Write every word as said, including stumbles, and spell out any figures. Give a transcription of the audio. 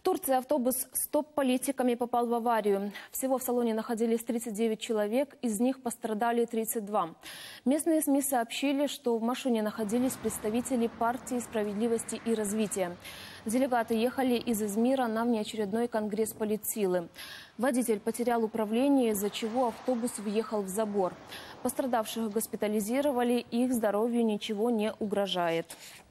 Турции автобус с топ-политиками попал в аварию. Всего в салоне находились тридцать девять человек, из них пострадали тридцать два. Местные СМИ сообщили, что в машине находились представители партии «Справедливости и развития». Делегаты ехали из Измира на внеочередной конгресс политсилы. Водитель потерял управление, из-за чего автобус въехал в забор. Пострадавших госпитализировали, их здоровью ничего не угрожает.